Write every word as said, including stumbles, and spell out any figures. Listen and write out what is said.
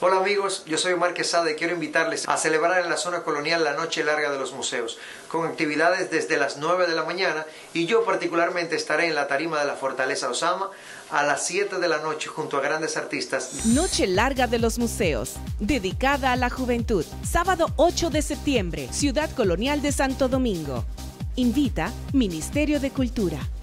Hola amigos, yo soy Omar Quesada y quiero invitarles a celebrar en la zona colonial la Noche Larga de los Museos, con actividades desde las nueve de la mañana y yo particularmente estaré en la tarima de la Fortaleza Osama a las siete de la noche junto a grandes artistas. Noche Larga de los Museos, dedicada a la juventud, sábado ocho de septiembre, Ciudad Colonial de Santo Domingo. Invita Ministerio de Cultura.